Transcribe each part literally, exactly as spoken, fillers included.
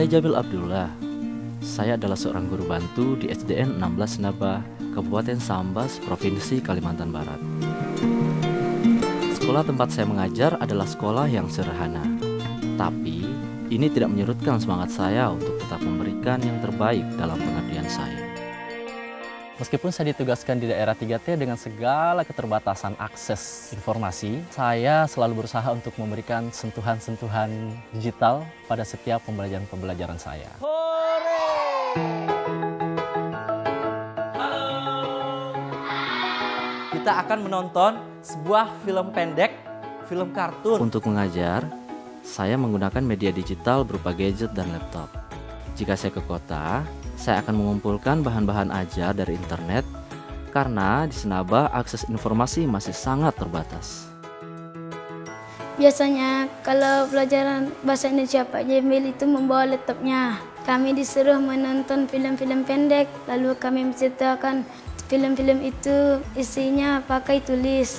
Saya Jamil Abdullah. Saya adalah seorang guru bantu di S D N enam belas Senaba, Kabupaten Sambas, Provinsi Kalimantan Barat. Sekolah tempat saya mengajar adalah sekolah yang sederhana. Tapi, ini tidak menyurutkan semangat saya untuk tetap memberikan yang terbaik dalam pengabdian saya. Meskipun saya ditugaskan di daerah tiga T dengan segala keterbatasan akses informasi, saya selalu berusaha untuk memberikan sentuhan-sentuhan digital pada setiap pembelajaran-pembelajaran saya. Kita akan menonton sebuah film pendek, film kartun. Untuk mengajar, saya menggunakan media digital berupa gadget dan laptop. Jika saya ke kota, saya akan mengumpulkan bahan-bahan ajar dari internet karena di Senaba akses informasi masih sangat terbatas. Biasanya kalau pelajaran bahasa Indonesia Pak Jamil itu membawa laptopnya. Kami disuruh menonton film-film pendek, lalu kami menceritakan film-film itu isinya pakai tulis.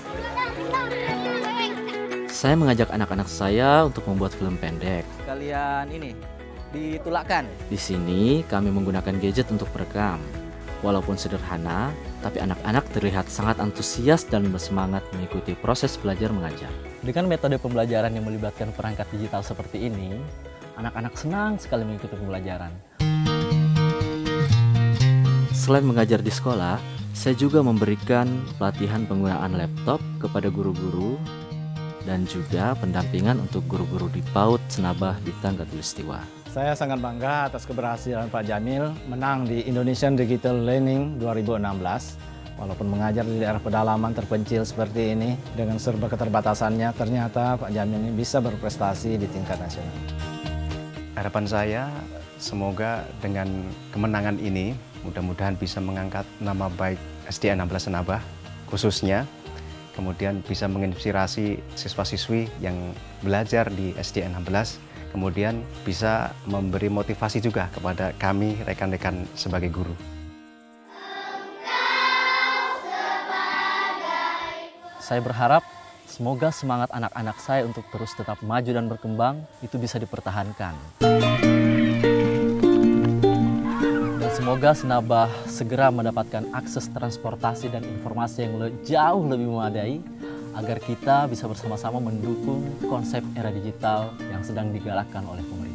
Saya mengajak anak-anak saya untuk membuat film pendek. Kalian ini ditulakkan. Di sini kami menggunakan gadget untuk merekam. Walaupun sederhana, tapi anak-anak terlihat sangat antusias dan bersemangat mengikuti proses belajar mengajar. Dengan metode pembelajaran yang melibatkan perangkat digital seperti ini, anak-anak senang sekali mengikuti pembelajaran. Selain mengajar di sekolah, saya juga memberikan pelatihan penggunaan laptop kepada guru-guru dan juga pendampingan untuk guru-guru di PAUD Senaba Bintang Katulistiwa. Saya sangat bangga atas keberhasilan Pak Jamil menang di Indonesian Digital Learning dua ribu enam belas. Walaupun mengajar di daerah pedalaman terpencil seperti ini, dengan serba keterbatasannya, ternyata Pak Jamil ini bisa berprestasi di tingkat nasional. Harapan saya, semoga dengan kemenangan ini, mudah-mudahan bisa mengangkat nama baik S D N enam belas Senaba, khususnya, kemudian bisa menginspirasi siswa-siswi yang belajar di S D N enam belas, kemudian bisa memberi motivasi juga kepada kami, rekan-rekan sebagai guru. Saya berharap semoga semangat anak-anak saya untuk terus tetap maju dan berkembang itu bisa dipertahankan. Dan semoga Senaba segera mendapatkan akses transportasi dan informasi yang le jauh lebih memadai agar kita bisa bersama-sama mendukung konsep era digital yang sedang digalakkan oleh pemerintah.